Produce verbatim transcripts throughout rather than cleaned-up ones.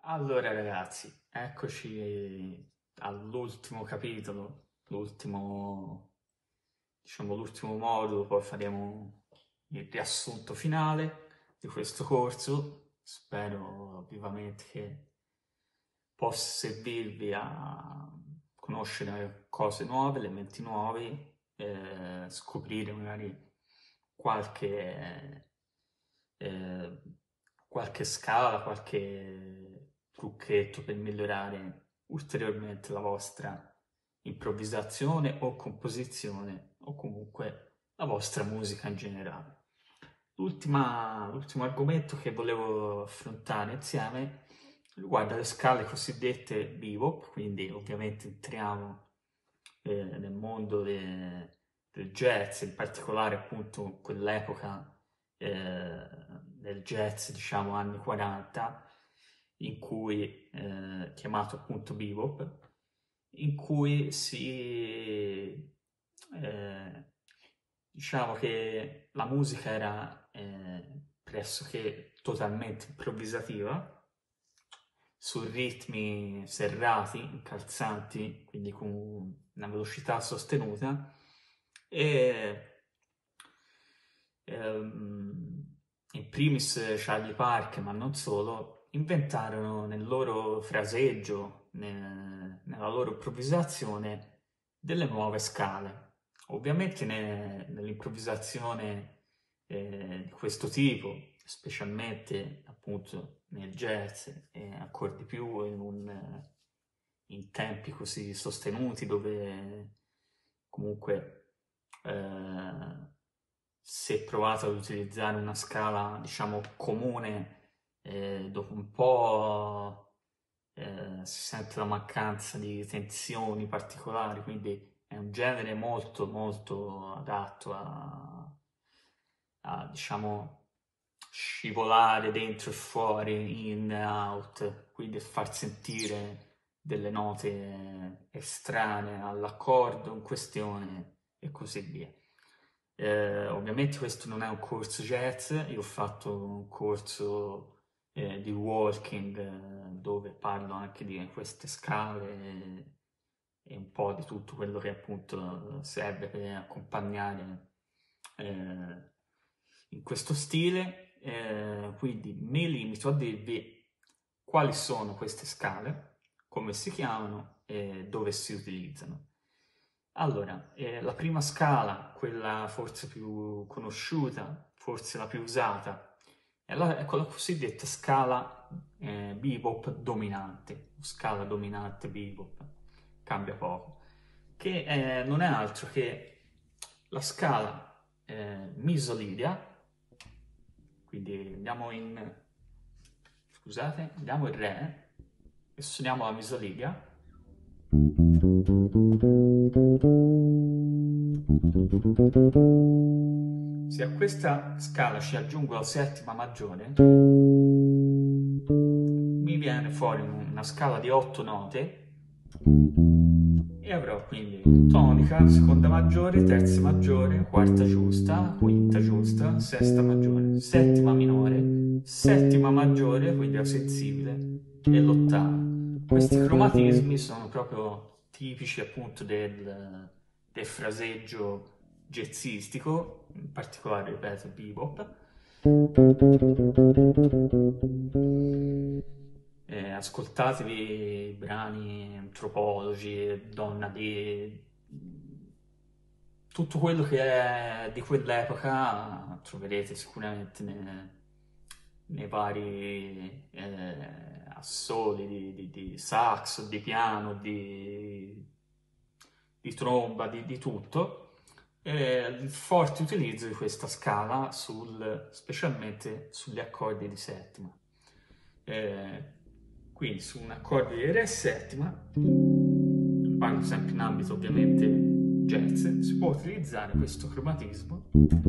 Allora ragazzi, eccoci all'ultimo capitolo, l'ultimo, diciamo l'ultimo modulo, poi faremo il riassunto finale di questo corso. Spero vivamente che possa servirvi a conoscere cose nuove, elementi nuovi, eh, scoprire magari qualche, eh, qualche scala, qualche trucchetto per migliorare ulteriormente la vostra improvvisazione o composizione o comunque la vostra musica in generale. L'ultima- l'ultimo argomento che volevo affrontare insieme riguarda le scale cosiddette bebop, quindi ovviamente entriamo eh, nel mondo de- del jazz, in particolare appunto quell'epoca eh, del jazz, diciamo anni quaranta, in cui, eh, chiamato appunto bebop, in cui si, eh, diciamo che la musica era eh, pressoché totalmente improvvisativa, su ritmi serrati, incalzanti, quindi con una velocità sostenuta, e ehm, in primis Charlie Parker, ma non solo, inventarono nel loro fraseggio, ne- nella loro improvvisazione, delle nuove scale. Ovviamente ne- nell'improvvisazione eh, di questo tipo, specialmente appunto nel jazz, e ancor di più in, un, in tempi così sostenuti dove comunque eh, si è provato ad utilizzare una scala, diciamo, comune, eh, dopo un po' eh, si sente la mancanza di tensioni particolari, quindi è un genere molto molto adatto a, a diciamo, scivolare dentro e fuori, in e out, quindi a far sentire delle note estranee all'accordo in questione e così via. Eh, ovviamente questo non è un corso jazz, io ho fatto un corso eh, di walking eh, dove parlo anche di queste scale e, e un po' di tutto quello che appunto serve per accompagnare eh, in questo stile, eh, quindi mi limito a dirvi quali sono queste scale, come si chiamano e dove si utilizzano. Allora, eh, la prima scala, quella forse più conosciuta, forse la più usata, è, la, è quella cosiddetta scala eh, bebop dominante, scala dominante bebop, cambia poco, che eh, non è altro che la scala eh, misolidia, quindi andiamo in, scusate, andiamo in re e suoniamo la misolidia. Se a questa scala ci aggiungo la settima maggiore, mi viene fuori una scala di otto note e avrò quindi tonica, seconda maggiore, terza maggiore, quarta giusta, quinta giusta, sesta maggiore, settima minore, settima maggiore, quindi la sensibile, e l'ottava. Questi cromatismi sono proprio tipici appunto del, del fraseggio jazzistico, in particolare, ripeto, bebop. Eh, ascoltatevi i brani antropologi, Donna di... tutto quello che è di quell'epoca troverete sicuramente nei, nei vari eh, assoli di, di, di sax, di piano, di, di tromba, di, di tutto. E il forte utilizzo di questa scala sul, specialmente sugli accordi di settima. Eh, quindi su un accordo di re settima, parlo sempre in ambito ovviamente jazz, si può utilizzare questo cromatismo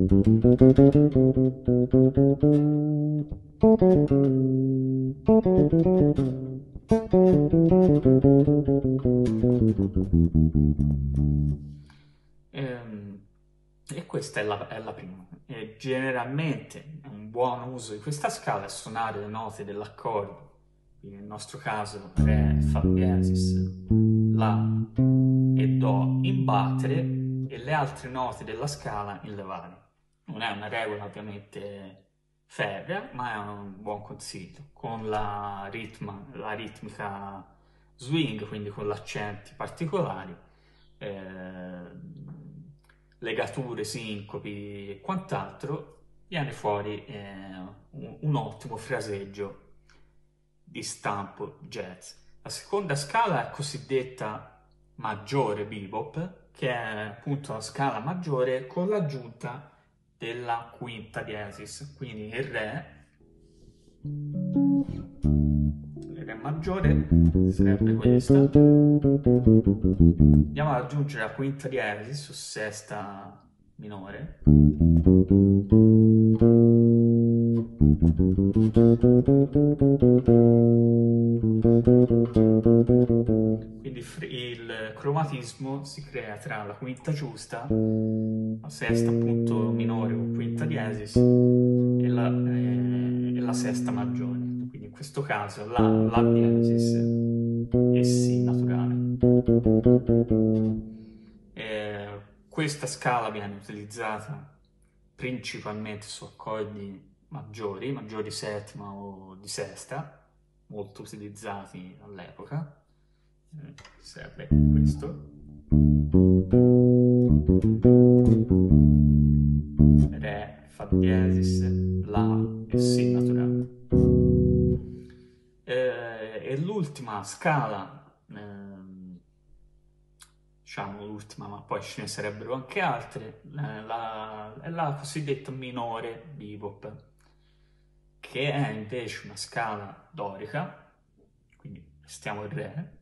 Ehm, e questa è la, è la prima. E generalmente un buon uso di questa scala è suonare le note dell'accordo quindi nel nostro caso Re, Fa diesis, La e Do in battere e le altre note della scala in levare. Non è una regola ovviamente ferrea, ma è un buon consiglio. Con la, ritma, la ritmica swing, quindi con accenti particolari, eh, legature, sincopi e quant'altro, viene fuori eh, un, un ottimo fraseggio di stampo jazz. La seconda scala è cosiddetta maggiore bebop, che è appunto la scala maggiore con l'aggiunta della quinta diesis, quindi il Re, il Re maggiore sarebbe questa, andiamo ad aggiungere la quinta diesis o sesta minore, quindi il cromatismo si crea tra la quinta giusta, la sesta appunto minore o quinta diesis e la, eh, e la sesta maggiore. Quindi in questo caso la, la diesis e Si naturale. Eh, questa scala viene utilizzata principalmente su accordi maggiori, maggiori settima o di sesta, molto utilizzati all'epoca. Eh, serve questo. Re, Fa diesis, La e Si naturale. Eh, e l'ultima scala, ehm, diciamo l'ultima, ma poi ce ne sarebbero anche altre, eh, la, è la cosiddetta minore bebop, che è invece una scala dorica, quindi stiamo in Re,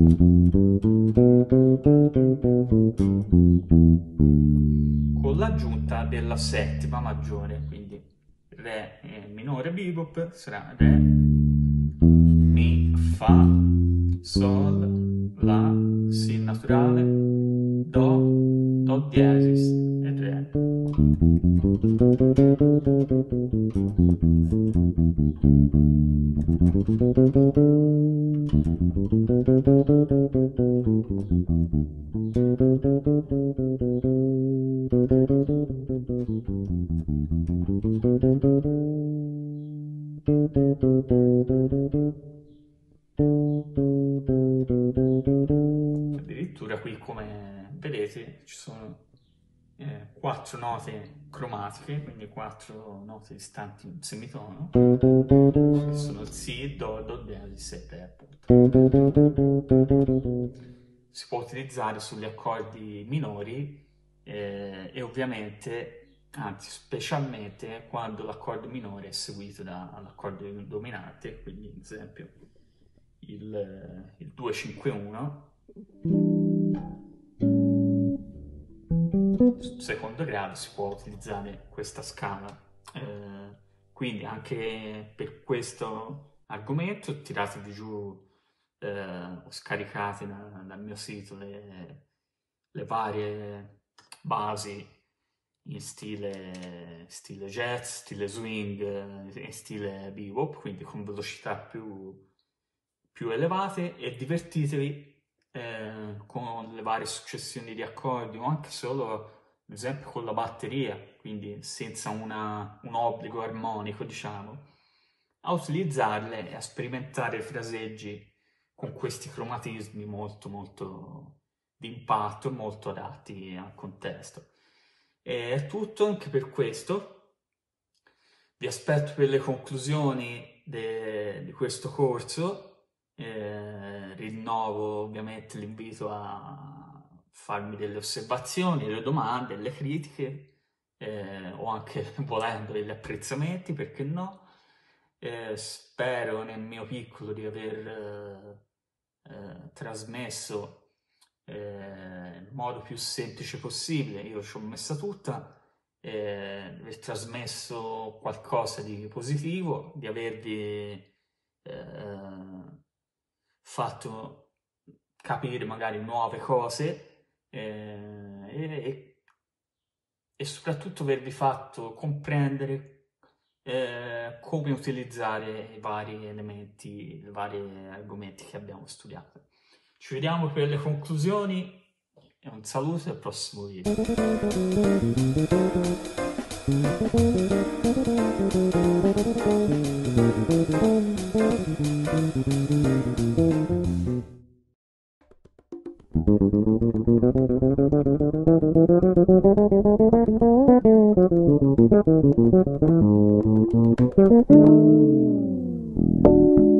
con l'aggiunta della settima maggiore, quindi Re eh, minore bebop sarà Re, Mi, Fa, Sol, La, Si naturale, Do, Do diesis e Re. Addirittura qui, come vedete, ci sono eh, quattro note cromatiche, quindi quattro note distanti un semitono, che sono il Si, Do, Do diesis e Re, appunto. Si può utilizzare sugli accordi minori eh, e ovviamente, anzi specialmente, quando l'accordo minore è seguito dall'accordo dominante, quindi ad esempio il, il due cinque uno, secondo grado si può utilizzare questa scala. Eh, quindi anche per questo argomento tiratevi giù eh, o scaricate da, dal mio sito le, le varie basi in stile, stile jazz, stile swing e stile bebop, quindi con velocità più, più elevate, e divertitevi eh, con le varie successioni di accordi o anche solo ad esempio con la batteria, quindi senza una, un obbligo armonico, diciamo, a utilizzarle e a sperimentare fraseggi con questi cromatismi molto molto d'impatto e molto adatti al contesto. E è tutto anche per questo. Vi aspetto per le conclusioni de, di questo corso. Eh, rinnovo ovviamente l'invito a farmi delle osservazioni, delle domande, delle critiche eh, o anche volendo degli apprezzamenti, perché no. Eh, spero nel mio piccolo di aver eh, eh, trasmesso eh, nel modo più semplice possibile, io ci ho messa tutta, eh, aver trasmesso qualcosa di positivo, di avervi eh, fatto capire magari nuove cose eh, e, e soprattutto avervi fatto comprendere eh, come utilizzare i vari elementi, i vari argomenti che abbiamo studiato. Ci vediamo per le conclusioni e un saluto e al prossimo video.